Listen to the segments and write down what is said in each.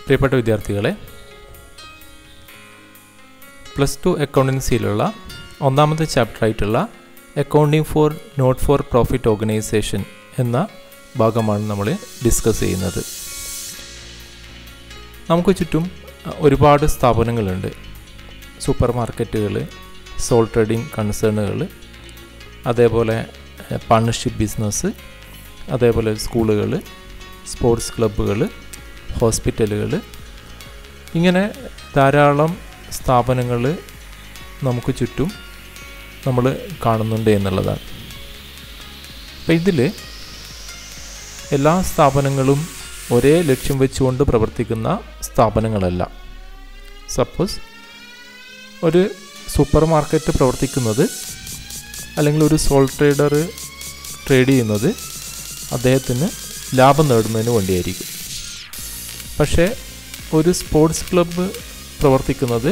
പ്രിയപ്പെട്ട വിദ്യാർത്ഥികളെ, +2 അക്കൗണ്ടൻസിയിലുള്ള ഒന്നാമത്തെ ചാപ്റ്ററായിട്ടുള്ള accounting for not for profit organisation എന്ന ഭാഗമാണ് നമ്മൾ ഡിസ്കസ് ചെയ്യുന്നത്. നമുക്ക് ചുറ്റും ഒരുപാട് സ്ഥാപനങ്ങളുണ്ട്. സൂപ്പർ മാർക്കറ്റുകൾ, സോൾ ട്രേഡിംഗ് കൺസേണുകൾ, അതേപോലെ പാർട്ണർഷിപ്പ് ബിസിനസ്, അതേപോലെ സ്കൂളുകൾ, സ്പോർട്സ് ക്ലബ്ബുകൾ, ഹോസ്പിറ്റലുകൾ, ഇങ്ങനെ ധാരാളം സ്ഥാപനങ്ങൾ നമുക്ക് ചുറ്റും നമ്മൾ കാണുന്നുണ്ട് എന്നുള്ളതാണ്. അപ്പം ഇതിൽ എല്ലാ സ്ഥാപനങ്ങളും ഒരേ ലക്ഷ്യം വെച്ചുകൊണ്ട് പ്രവർത്തിക്കുന്ന സ്ഥാപനങ്ങളല്ല. സപ്പോസ് ഒരു സൂപ്പർ മാർക്കറ്റ് പ്രവർത്തിക്കുന്നത് അല്ലെങ്കിൽ ഒരു സോൾ ട്രേഡർ ട്രേഡ് ചെയ്യുന്നത് അദ്ദേഹത്തിന് ലാഭം നേടുന്നതിന് വേണ്ടിയായിരിക്കും. പക്ഷേ ഒരു സ്പോർട്സ് ക്ലബ്ബ് പ്രവർത്തിക്കുന്നത്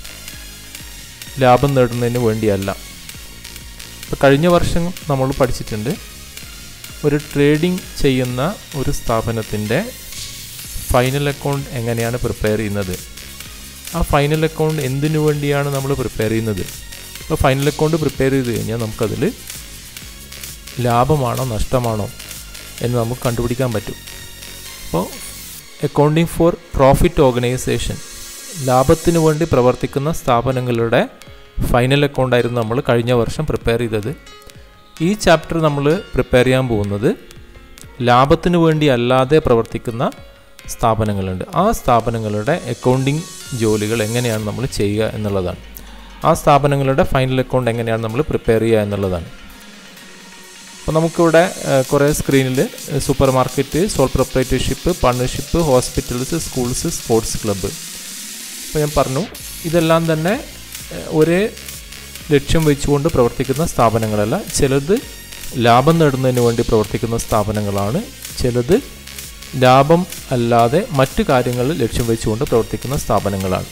ലാഭം നേടുന്നതിന് വേണ്ടിയല്ല. ഇപ്പോൾ കഴിഞ്ഞ വർഷം നമ്മൾ പഠിച്ചിട്ടുണ്ട്, ഒരു ട്രേഡിംഗ് ചെയ്യുന്ന ഒരു സ്ഥാപനത്തിൻ്റെ ഫൈനൽ അക്കൗണ്ട് എങ്ങനെയാണ് പ്രിപ്പയർ ചെയ്യുന്നത്, ആ ഫൈനൽ അക്കൗണ്ട് എന്തിനു വേണ്ടിയാണ് നമ്മൾ പ്രിപ്പയർ ചെയ്യുന്നത്. അപ്പോൾ ഫൈനൽ അക്കൗണ്ട് പ്രിപ്പയർ ചെയ്ത് കഴിഞ്ഞാൽ നമുക്കതിൽ ലാഭമാണോ നഷ്ടമാണോ എന്ന് നമുക്ക് കണ്ടുപിടിക്കാൻ പറ്റും. അപ്പോൾ അക്കൗണ്ടിംഗ് ഫോർ പ്രോഫിറ്റ് ഓർഗനൈസേഷൻ, ലാഭത്തിന് വേണ്ടി പ്രവർത്തിക്കുന്ന സ്ഥാപനങ്ങളുടെ ഫൈനൽ അക്കൗണ്ടായിരുന്നു നമ്മൾ കഴിഞ്ഞ വർഷം പ്രിപ്പയർ ചെയ്തത്. ഈ ചാപ്റ്റർ നമ്മൾ പ്രിപ്പയർ ചെയ്യാൻ പോകുന്നത് ലാഭത്തിന് വേണ്ടി അല്ലാതെ പ്രവർത്തിക്കുന്ന സ്ഥാപനങ്ങളുണ്ട്. ആ സ്ഥാപനങ്ങളുടെ അക്കൗണ്ടിംഗ് ജോലികൾ എങ്ങനെയാണ് നമ്മൾ ചെയ്യുക എന്നുള്ളതാണ്. ആ സ്ഥാപനങ്ങളുടെ ഫൈനൽ അക്കൗണ്ട് എങ്ങനെയാണ് നമ്മൾ പ്രിപ്പയർ ചെയ്യുക എന്നുള്ളതാണ്. അപ്പോൾ നമുക്കിവിടെ കുറേ സ്ക്രീനിൽ super market, sole proprietorship, partnership, hospitals, schools, sports club. അപ്പോൾ ഞാൻ പറഞ്ഞു, ഇതെല്ലാം തന്നെ ഒരേ ലക്ഷ്യം വെച്ചുകൊണ്ട് പ്രവർത്തിക്കുന്ന സ്ഥാപനങ്ങളല്ല. ചിലത് ലാഭം നേടുന്നതിന് വേണ്ടി പ്രവർത്തിക്കുന്ന സ്ഥാപനങ്ങളാണ്, ചിലത് ലാഭം അല്ലാതെ മറ്റു കാര്യങ്ങൾ ലക്ഷ്യം വെച്ചുകൊണ്ട് പ്രവർത്തിക്കുന്ന സ്ഥാപനങ്ങളാണ്.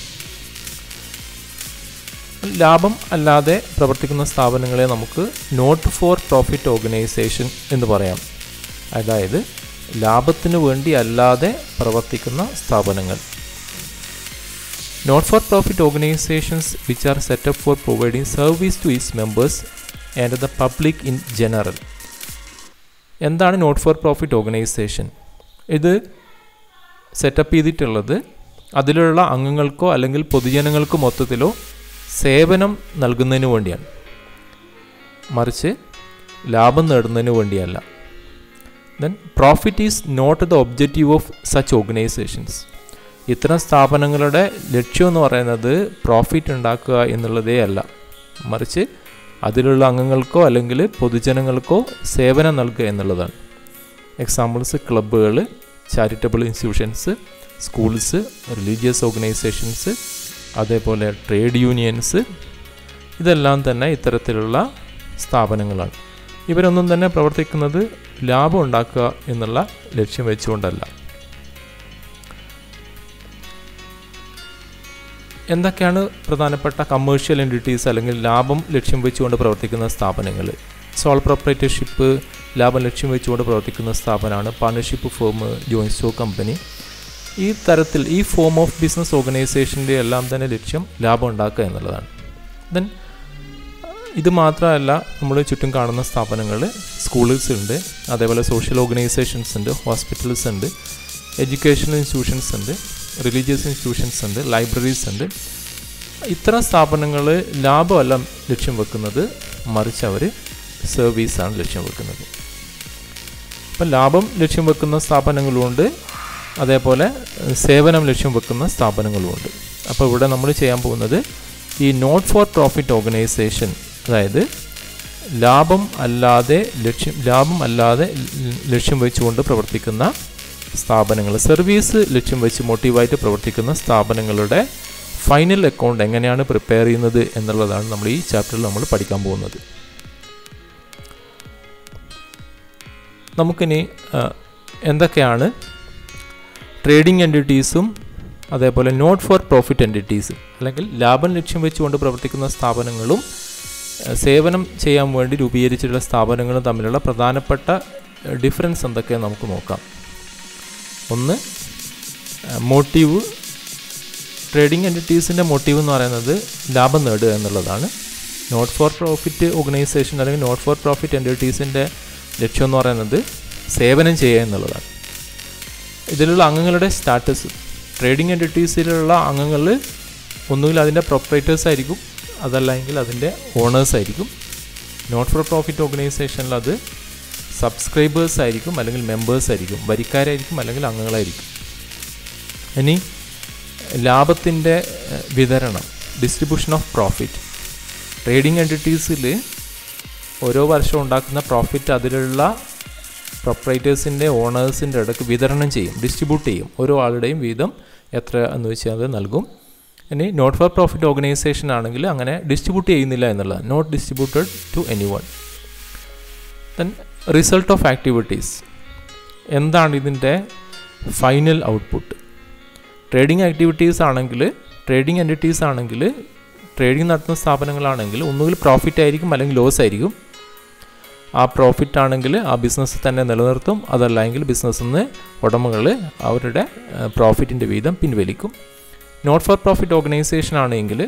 ലാഭം അല്ലാതെ പ്രവർത്തിക്കുന്ന സ്ഥാപനങ്ങളെ നമുക്ക് നോട്ട് ഫോർ പ്രോഫിറ്റ് ഓർഗനൈസേഷൻ എന്ന് പറയാം. അതായത് ലാഭത്തിന് വേണ്ടി അല്ലാതെ പ്രവർത്തിക്കുന്ന സ്ഥാപനങ്ങൾ. Not for profit organisations which are set up for providing service to its members and the public in general. എന്താണ് നോട്ട് ഫോർ പ്രോഫിറ്റ് ഓർഗനൈസേഷൻ? ഇത് സെറ്റപ്പ് ചെയ്തിട്ടുള്ളത് അതിലുള്ള അംഗങ്ങൾക്കോ അല്ലെങ്കിൽ പൊതുജനങ്ങൾക്കോ മൊത്തത്തിലോ സേവനം നൽകുന്നതിന് വേണ്ടിയാണ്, മറിച്ച് ലാഭം നേടുന്നതിന് വേണ്ടിയല്ല. Then profit is not the objective of such organisations. ഇത്തരം സ്ഥാപനങ്ങളുടെ ലക്ഷ്യം എന്ന് പറയുന്നത് പ്രോഫിറ്റ് ഉണ്ടാക്കുക എന്നുള്ളതേ അല്ല, മറിച്ച് അതിലുള്ള അംഗങ്ങൾക്കോ അല്ലെങ്കിൽ പൊതുജനങ്ങൾക്കോ സേവനം നൽകുക എന്നുള്ളതാണ്. എക്സാമ്പിൾസ് ക്ലബ്ബുകൾ, charitable institutions, schools, religious organisations, അതേപോലെ ട്രേഡ് യൂണിയൻസ്, ഇതെല്ലാം തന്നെ ഇത്തരത്തിലുള്ള സ്ഥാപനങ്ങളാണ്. ഇവരൊന്നും തന്നെ പ്രവർത്തിക്കുന്നത് ലാഭം ഉണ്ടാക്കുക എന്നുള്ള ലക്ഷ്യം വെച്ചുകൊണ്ടല്ല. എന്തൊക്കെയാണ് പ്രധാനപ്പെട്ട കമേഴ്ഷ്യൽ എൻറ്റിറ്റീസ് അല്ലെങ്കിൽ ലാഭം ലക്ഷ്യം വെച്ചുകൊണ്ട് പ്രവർത്തിക്കുന്ന സ്ഥാപനങ്ങൾ? സോൾ പ്രൊപ്രൈറ്റർഷിപ്പ് ലാഭം ലക്ഷ്യം വെച്ചുകൊണ്ട് പ്രവർത്തിക്കുന്ന സ്ഥാപനമാണ്. Partnership firm, joint stock company, ഈ തരത്തിൽ ഈ ഫോം ഓഫ് ബിസിനസ് ഓർഗനൈസേഷൻ്റെ എല്ലാം തന്നെ ലക്ഷ്യം ലാഭം ഉണ്ടാക്കുക എന്നുള്ളതാണ്. ദെൻ ഇത് മാത്രമല്ല, നമ്മൾ ചുറ്റും കാണുന്ന സ്ഥാപനങ്ങൾ സ്കൂൾസ് ഉണ്ട്, അതേപോലെ സോഷ്യൽ ഓർഗനൈസേഷൻസ് ഉണ്ട്, ഹോസ്പിറ്റൽസ് ഉണ്ട്, എഡ്യൂക്കേഷണൽ ഇൻസ്റ്റിറ്റ്യൂഷൻസ് ഉണ്ട്, റിലീജിയസ് ഇൻസ്റ്റിറ്റ്യൂഷൻസ് ഉണ്ട്, ലൈബ്രറീസ് ഉണ്ട്. ഇത്തരം സ്ഥാപനങ്ങൾ ലാഭമല്ല ലക്ഷ്യം വെക്കുന്നത്, മറിച്ച് അവർ സർവീസാണ് ലക്ഷ്യം വെക്കുന്നത്. അപ്പം ലാഭം ലക്ഷ്യം വെക്കുന്ന സ്ഥാപനങ്ങളുമുണ്ട്, അതേപോലെ സേവനം ലക്ഷ്യം വെക്കുന്ന സ്ഥാപനങ്ങളുമുണ്ട്. അപ്പോൾ ഇവിടെ നമ്മൾ ചെയ്യാൻ പോകുന്നത് ഈ നോട്ട് ഫോർ പ്രോഫിറ്റ് ഓർഗനൈസേഷൻ, അതായത് ലാഭം അല്ലാതെ ലക്ഷ്യം വെച്ചുകൊണ്ട് പ്രവർത്തിക്കുന്ന സ്ഥാപനങ്ങൾ, സർവീസ് ലക്ഷ്യം വെച്ച് മോട്ടീവായിട്ട് പ്രവർത്തിക്കുന്ന സ്ഥാപനങ്ങളുടെ ഫൈനൽ അക്കൗണ്ട് എങ്ങനെയാണ് പ്രിപ്പയർ ചെയ്യുന്നത് എന്നുള്ളതാണ് നമ്മൾ ഈ ചാപ്റ്ററിൽ നമ്മൾ പഠിക്കാൻ പോകുന്നത്. നമുക്കിനി എന്തൊക്കെയാണ് ട്രേഡിംഗ് എൻറ്റിറ്റീസും അതേപോലെ നോട്ട് ഫോർ പ്രോഫിറ്റ് എൻറ്റിറ്റീസും, അല്ലെങ്കിൽ ലാഭം ലക്ഷ്യം വെച്ചുകൊണ്ട് പ്രവർത്തിക്കുന്ന സ്ഥാപനങ്ങളും സേവനം ചെയ്യാൻ വേണ്ടി രൂപീകരിച്ചിട്ടുള്ള സ്ഥാപനങ്ങളും തമ്മിലുള്ള പ്രധാനപ്പെട്ട ഡിഫറൻസ് എന്തൊക്കെയാണ് നമുക്ക് നോക്കാം. ഒന്ന്, മോട്ടീവ് ട്രേഡിംഗ് എൻറ്റിറ്റീസിൻ്റെ മോട്ടീവ് എന്ന് പറയുന്നത് ലാഭം നേടുക എന്നുള്ളതാണ്. നോട്ട് ഫോർ പ്രോഫിറ്റ് ഓർഗനൈസേഷൻ അല്ലെങ്കിൽ നോട്ട് ഫോർ പ്രോഫിറ്റ് എൻറ്റിറ്റീസിൻ്റെ ലക്ഷ്യം എന്ന് പറയുന്നത് സേവനം ചെയ്യുക എന്നുള്ളതാണ്. ഇതിലുള്ള അംഗങ്ങളുടെ സ്റ്റാറ്റസ്, ട്രേഡിംഗ് എൻറ്റിറ്റീസിലുള്ള അംഗങ്ങൾ ഒന്നുകിൽ അതിൻ്റെ പ്രൊപ്പറേറ്റേഴ്സ് ആയിരിക്കും, അതല്ലെങ്കിൽ അതിൻ്റെ ഓണേഴ്സ് ആയിരിക്കും. നോട്ട് ഫോർ പ്രോഫിറ്റ് ഓർഗനൈസേഷനിൽ അത് സബ്സ്ക്രൈബേഴ്സ് ആയിരിക്കും, അല്ലെങ്കിൽ മെമ്പേഴ്സ് ആയിരിക്കും, വരിക്കാരായിരിക്കും, അല്ലെങ്കിൽ അംഗങ്ങളായിരിക്കും. ഇനി ലാഭത്തിൻ്റെ വിതരണം, ഡിസ്ട്രിബ്യൂഷൻ ഓഫ് പ്രോഫിറ്റ്. ട്രേഡിംഗ് എൻറ്റിറ്റീസിൽ ഓരോ വർഷം ഉണ്ടാക്കുന്ന പ്രോഫിറ്റ് അതിലുള്ള പ്രൊപ്പറേറ്റേഴ്സിൻ്റെ ഓണേഴ്സിൻ്റെ ഇടയ്ക്ക് വിതരണം ചെയ്യും, ഡിസ്ട്രിബ്യൂട്ട് ചെയ്യും. ഓരോ ആളുടെയും വീതം എത്ര എന്ന് വെച്ചാൽ അത് നൽകും. ഇനി നോട്ട് ഫോർ പ്രോഫിറ്റ് ഓർഗനൈസേഷൻ ആണെങ്കിൽ അങ്ങനെ ഡിസ്ട്രിബ്യൂട്ട് ചെയ്യുന്നില്ല എന്നുള്ളത്, not distributed to anyone. Then result of activities, എന്താണ് ഇതിൻ്റെ ഫൈനൽ ഔട്ട്പുട്ട്? ട്രേഡിംഗ് ആക്ടിവിറ്റീസ് ആണെങ്കിൽ, ട്രേഡിംഗ് എൻറ്റിറ്റീസ് ആണെങ്കിൽ, ട്രേഡിംഗ് നടത്തുന്ന സ്ഥാപനങ്ങളാണെങ്കിൽ ഒന്നുകിൽ പ്രോഫിറ്റ് ആയിരിക്കും അല്ലെങ്കിൽ ലോസ് ആയിരിക്കും. ആ പ്രോഫിറ്റ് ആണെങ്കിൽ ആ ബിസിനസ് തന്നെ നിലനിർത്തും, അതല്ലെങ്കിൽ ബിസിനസ്സിൽ നിന്ന് ഉടമകൾ അവരുടെ പ്രോഫിറ്റിൻ്റെ വീതം പിൻവലിക്കും. നോട്ട് ഫോർ പ്രോഫിറ്റ് ഓർഗനൈസേഷൻ ആണെങ്കിൽ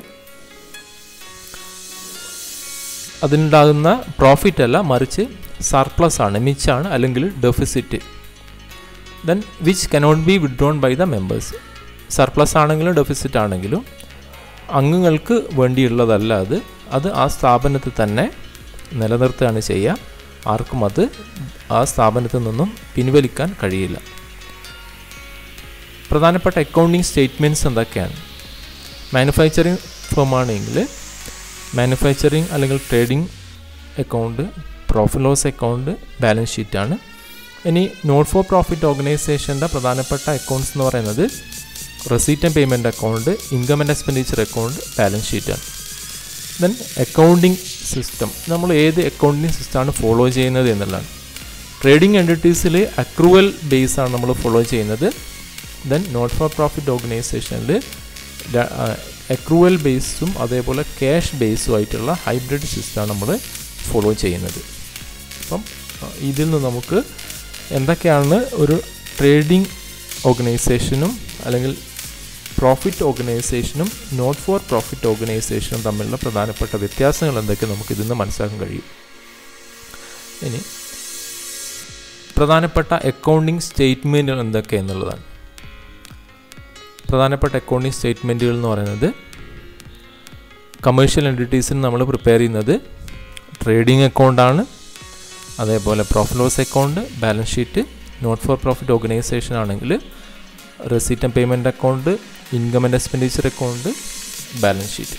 അതിനുണ്ടാകുന്ന പ്രോഫിറ്റ് അല്ല, മറിച്ച് സർപ്ലസ് ആണ്, മിച്ചാണ്, അല്ലെങ്കിൽ deficit. Then which cannot be withdrawn by the members. Surplus ആണെങ്കിലും ഡെഫിസിറ്റ് ആണെങ്കിലും അംഗങ്ങൾക്ക് വേണ്ടിയുള്ളതല്ല, അത് ആ സ്ഥാപനത്തിൽ തന്നെ നിലനിർത്തുകയാണ് ചെയ്യുക. ആർക്കും അത് ആ സ്ഥാപനത്തിൽ നിന്നും പിൻവലിക്കാൻ കഴിയില്ല. പ്രധാനപ്പെട്ട അക്കൗണ്ടിങ് സ്റ്റേറ്റ്മെൻറ്റ്സ് എന്തൊക്കെയാണ്? മാനുഫാക്ചറിങ് ഫേമാണെങ്കിൽ മാനുഫാക്ചറിങ് അല്ലെങ്കിൽ trading account, profit loss account, balance ഷീറ്റാണ്. ഇനി നോട്ട് ഫോർ പ്രോഫിറ്റ് ഓർഗനൈസേഷൻ്റെ പ്രധാനപ്പെട്ട അക്കൗണ്ട്സ് എന്ന് പറയുന്നത് receipt and payment account, income and expenditure account, balance ഷീറ്റാണ്. ദെൻ അക്കൗണ്ടിങ് സിസ്റ്റം, നമ്മൾ ഏത് അക്കൗണ്ടിങ് സിസ്റ്റമാണ് ഫോളോ ചെയ്യുന്നത് എന്നുള്ളതാണ്. ട്രേഡിംഗ് എൻറ്റിറ്റീസിൽ അക്രൂവൽ ബേസാണ് നമ്മൾ ഫോളോ ചെയ്യുന്നത്. ദെൻ നോട്ട് ഫോർ പ്രോഫിറ്റ് ഓർഗനൈസേഷനിൽ അക്രൂവൽ ബേസും അതേപോലെ ക്യാഷ് ബേസും ആയിട്ടുള്ള ഹൈബ്രിഡ് സിസ്റ്റമാണ് നമ്മൾ ഫോളോ ചെയ്യുന്നത്. അപ്പം ഇതിൽ നിന്ന് നമുക്ക് എന്തൊക്കെയാണ് ഒരു ട്രേഡിംഗ് ഓർഗനൈസേഷനും അല്ലെങ്കിൽ പ്രോഫിറ്റ് ഓർഗനൈസേഷനും നോട്ട് ഫോർ പ്രോഫിറ്റ് ഓർഗനൈസേഷനും തമ്മിലുള്ള പ്രധാനപ്പെട്ട വ്യത്യാസങ്ങൾ എന്തൊക്കെ നമുക്ക് ഇതിൽ നിന്ന് മനസ്സിലാക്കാൻ കഴിയും. ഇനി പ്രധാനപ്പെട്ട അക്കൗണ്ടിങ് സ്റ്റേറ്റ്മെൻറ്റുകൾ എന്തൊക്കെ എന്നുള്ളതാണ്. പ്രധാനപ്പെട്ട അക്കൗണ്ടിങ് സ്റ്റേറ്റ്മെൻറ്റുകൾ എന്ന് പറയുന്നത് കമേഴ്ഷ്യൽ എൻറ്റിറ്റീസിന് നമ്മൾ പ്രിപ്പയർ ചെയ്യുന്നത് ട്രേഡിംഗ് അക്കൗണ്ടാണ്, അതേപോലെ profit loss account, balance sheet. Not for profit organisation ആണെങ്കിൽ receipt and payment account, income and expenditure account, balance sheet.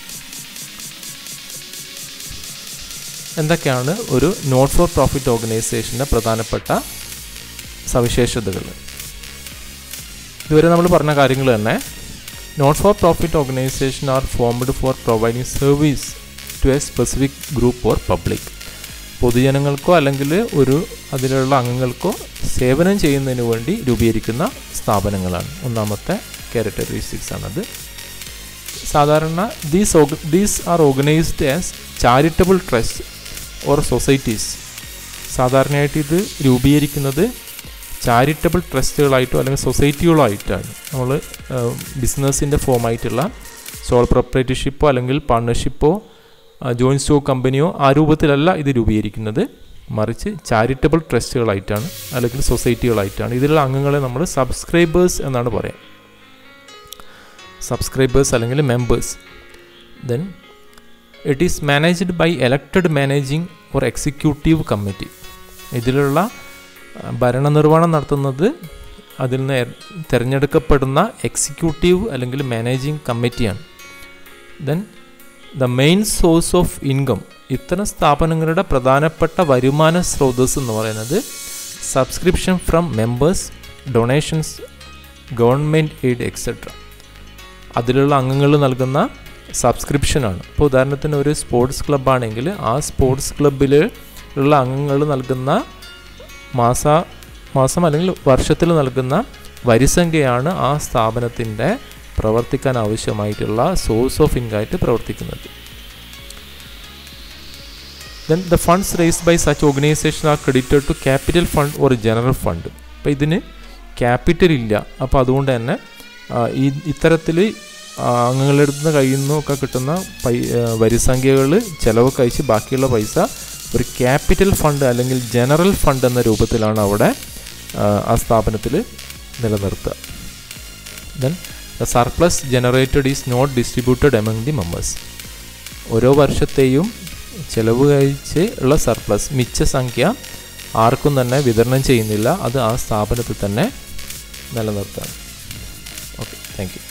എന്തൊക്കെയാണ് ഒരു നോട്ട് ഫോർ പ്രോഫിറ്റ് ഓർഗനൈസേഷൻ്റെ പ്രധാനപ്പെട്ട സവിശേഷതകൾ? ഇതുവരെ നമ്മൾ പറഞ്ഞ കാര്യങ്ങൾ തന്നെ. Not for profit organisation are formed for providing service to a specific group or public. പൊതുജനങ്ങൾക്കോ അല്ലെങ്കിൽ അതിലുള്ള അംഗങ്ങൾക്കോ സേവനം ചെയ്യുന്നതിന് വേണ്ടി രൂപീകരിക്കുന്ന സ്ഥാപനങ്ങളാണ്. ഒന്നാമത്തെ ക്യാരക്ടറിസ്റ്റിക്സ് ആണത്. സാധാരണ these are organised as charitable trust or societies. സാധാരണയായിട്ട് ഇത് രൂപീകരിക്കുന്നത് ചാരിറ്റബിൾ ട്രസ്റ്റുകളായിട്ടോ അല്ലെങ്കിൽ സൊസൈറ്റികളോ ആയിട്ടാണ്. നമ്മൾ ബിസിനസ്സിൻ്റെ ഫോമായിട്ടുള്ള സോൾ പ്രൊപ്പറേറ്റർഷിപ്പോ അല്ലെങ്കിൽ പാർട്ണർഷിപ്പോ ജോയിൻറ്റ് സ്റ്റോക്ക് കമ്പനിയോ ആ രൂപത്തിലല്ല ഇത് രൂപീകരിക്കുന്നത്, മറിച്ച് ചാരിറ്റബിൾ ട്രസ്റ്റുകളായിട്ടാണ് അല്ലെങ്കിൽ സൊസൈറ്റികളായിട്ടാണ്. ഇതിലുള്ള അംഗങ്ങളെ നമ്മൾ സബ്സ്ക്രൈബേഴ്സ് എന്നാണ് പറയുക. സബ്സ്ക്രൈബേഴ്സ് അല്ലെങ്കിൽ members. Then it is managed by elected managing or executive committee. ഇതിലുള്ള ഭരണനിർവഹണം നടത്തുന്നത് അതിൽ നിന്ന് തിരഞ്ഞെടുക്കപ്പെടുന്ന എക്സിക്യൂട്ടീവ് അല്ലെങ്കിൽ മാനേജിങ് കമ്മിറ്റിയാണ്. Then the main source of income. ഇത്തരം സ്ഥാപനങ്ങളുടെ പ്രധാനപ്പെട്ട വരുമാന സ്രോതസ് എന്ന് പറയുന്നത് subscription from members, donations, government aid etcetera. അതിലുള്ള അംഗങ്ങൾ നൽകുന്ന സബ്സ്ക്രിപ്ഷനാണ്. ഇപ്പോൾ ഉദാഹരണത്തിന് ഒരു സ്പോർട്സ് ക്ലബ്ബാണെങ്കിൽ ആ സ്പോർട്സ് ക്ലബ്ബിൽ ഉള്ള അംഗങ്ങൾ നൽകുന്ന മാസം അല്ലെങ്കിൽ വർഷത്തിൽ നൽകുന്ന വരിസംഖ്യയാണ് ആ സ്ഥാപനത്തിൻ്റെ പ്രവർത്തിക്കാൻ ആവശ്യമായിട്ടുള്ള സോഴ്സ് ഓഫ് ഇൻകം ആയിട്ട് പ്രവർത്തിക്കുന്നത്. Then the funds raised by such organisation are credited to capital fund or general fund. അപ്പോൾ ഇതിന് ക്യാപിറ്റൽ ഇല്ല, അപ്പോൾ അതുകൊണ്ട് തന്നെ ഇത്തരത്തിൽ അംഗങ്ങളുടെ അടുത്ത് കയ്യിൽ നിന്നൊക്കെ കിട്ടുന്ന വരിസംഖ്യകൾ ചിലവ് കഴിച്ച് ബാക്കിയുള്ള പൈസ ഒരു ക്യാപിറ്റൽ ഫണ്ട് അല്ലെങ്കിൽ ജനറൽ ഫണ്ട് എന്ന രൂപത്തിലാണ് അവിടെ ആ സ്ഥാപനത്തിൽ നിലനിർത്തുക. Then the surplus generated is not distributed among the members. ഓരോ വർഷത്തെയും ചിലവ് കഴിച്ച് ഉള്ള സർപ്ലസ് മിച്ച സംഖ്യ ആർക്കും തന്നെ വിതരണം ചെയ്യുന്നില്ല, അത് ആ സ്ഥാപനത്തിൽ തന്നെ നിലനിർത്തുകയാണ്. Okay, thank you.